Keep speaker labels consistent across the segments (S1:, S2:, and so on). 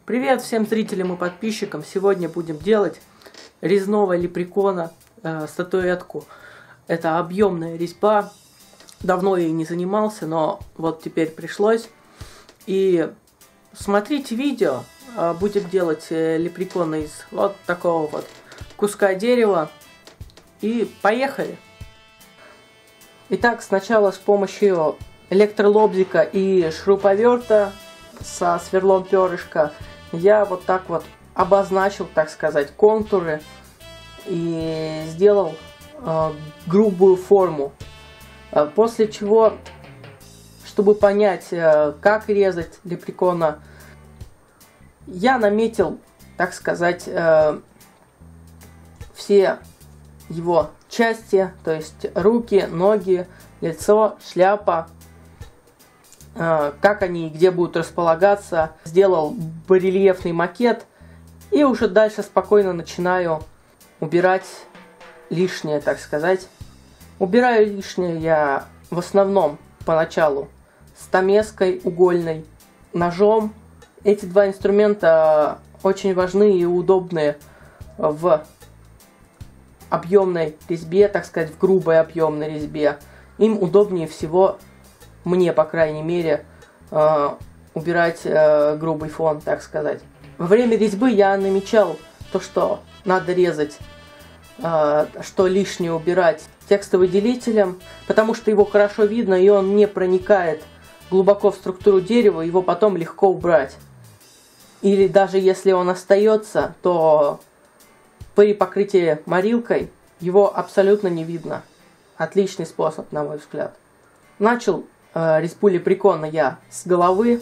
S1: Привет всем зрителям и подписчикам! Сегодня будем делать резного лепрекона статуэтку. Это объемная резьба. Давно ей не занимался, но вот теперь пришлось. И смотрите видео. Будем делать лепрекона из вот такого вот куска дерева. И поехали! Итак, сначала с помощью электролобзика и шуруповерта со сверлом перышка я вот так вот обозначил, так сказать, контуры и сделал грубую форму. После чего, чтобы понять, как резать лепрекона, я наметил, так сказать, все его части, то есть руки, ноги, лицо, шляпа, как они и где будут располагаться. Сделал барельефный макет и уже дальше спокойно начинаю убирать лишнее, так сказать. Убираю лишнее я в основном поначалу стамеской угольной, ножом. Эти два инструмента очень важны и удобны в объемной резьбе, так сказать, в грубой объемной резьбе. Им удобнее всего, мне, по крайней мере, убирать грубый фон, так сказать. Во время резьбы я намечал то, что надо резать, что лишнее убирать текстовыделителем, потому что его хорошо видно и он не проникает глубоко в структуру дерева, его потом легко убрать. Или даже если он остается, то при покрытии морилкой его абсолютно не видно. Отличный способ, на мой взгляд. Начал резьбу лепрекона я с головы,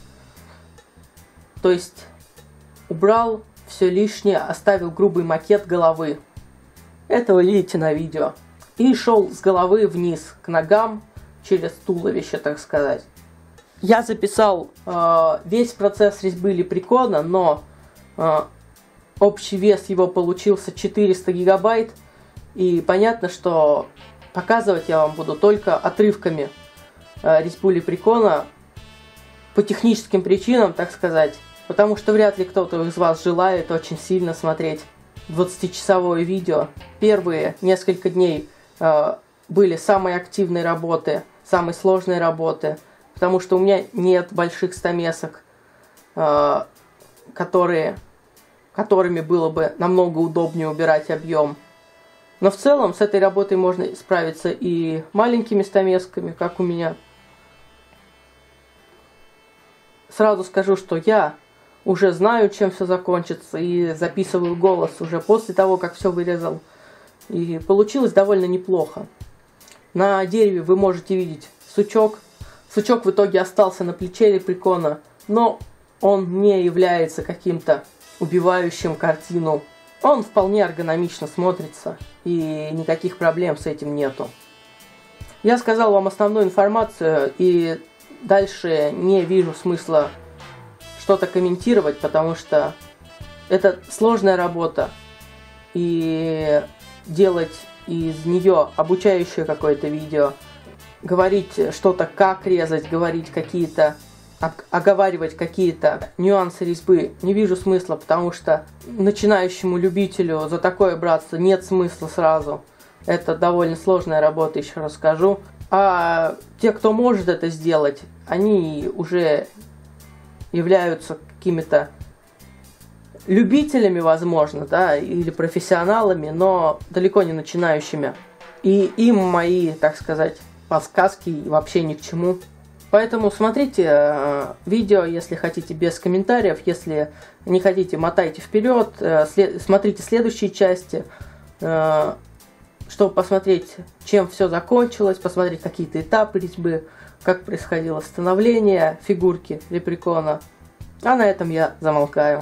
S1: то есть убрал все лишнее, оставил грубый макет головы. Это вы видите на видео. И шел с головы вниз к ногам, через туловище, так сказать. Я записал весь процесс резьбы лепрекона, но общий вес его получился 400 гигабайт. И понятно, что показывать я вам буду только отрывками резьбу лепрекона по техническим причинам, так сказать. Потому что вряд ли кто-то из вас желает очень сильно смотреть 20-часовое видео. Первые несколько дней были самые активные работы, самые сложные работы. Потому что у меня нет больших стамесок, которыми было бы намного удобнее убирать объем. Но в целом с этой работой можно справиться и маленькими стамесками, как у меня. Сразу скажу, что я уже знаю, чем все закончится, и записываю голос уже после того, как все вырезал. И получилось довольно неплохо. На дереве вы можете видеть сучок. Сучок в итоге остался на плече лепрекона, но он не является каким-то убивающим картину. Он вполне эргономично смотрится, и никаких проблем с этим нету. Я сказал вам основную информацию, и дальше не вижу смысла что-то комментировать, потому что это сложная работа, и делать из нее обучающее какое-то видео, говорить что-то, как резать, говорить какие-то, оговаривать какие-то нюансы резьбы не вижу смысла, потому что начинающему любителю за такое браться нет смысла сразу. Это довольно сложная работа, еще раз скажу. А те, кто может это сделать, они уже являются какими-то любителями, возможно, да, или профессионалами, но далеко не начинающими. И им мои, так сказать, подсказки вообще ни к чему. Поэтому смотрите видео, если хотите, без комментариев. Если не хотите, мотайте вперед. Смотрите следующие части, чтобы посмотреть, чем все закончилось, посмотреть какие-то этапы резьбы, как происходило становление фигурки лепрекона. А на этом я замолкаю.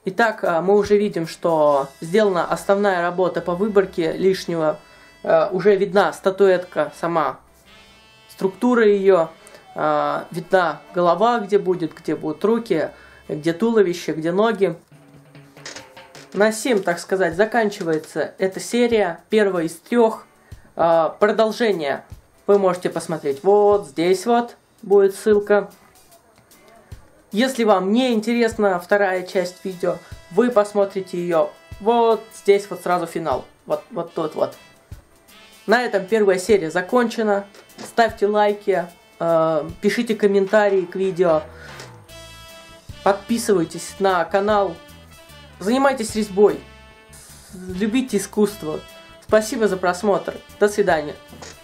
S1: Итак, мы уже видим, что сделана основная работа по выборке лишнего. Уже видна статуэтка сама, структура ее, видна голова, где будут руки, где туловище, где ноги. На сим, так сказать, заканчивается эта серия, первая из 3. Продолжение вы можете посмотреть вот здесь вот, будет ссылка. Если вам не интересна вторая часть видео, вы посмотрите ее вот здесь вот сразу финал. Вот тут вот. На этом первая серия закончена. Ставьте лайки, пишите комментарии к видео. Подписывайтесь на канал. Занимайтесь резьбой. Любите искусство. Спасибо за просмотр. До свидания.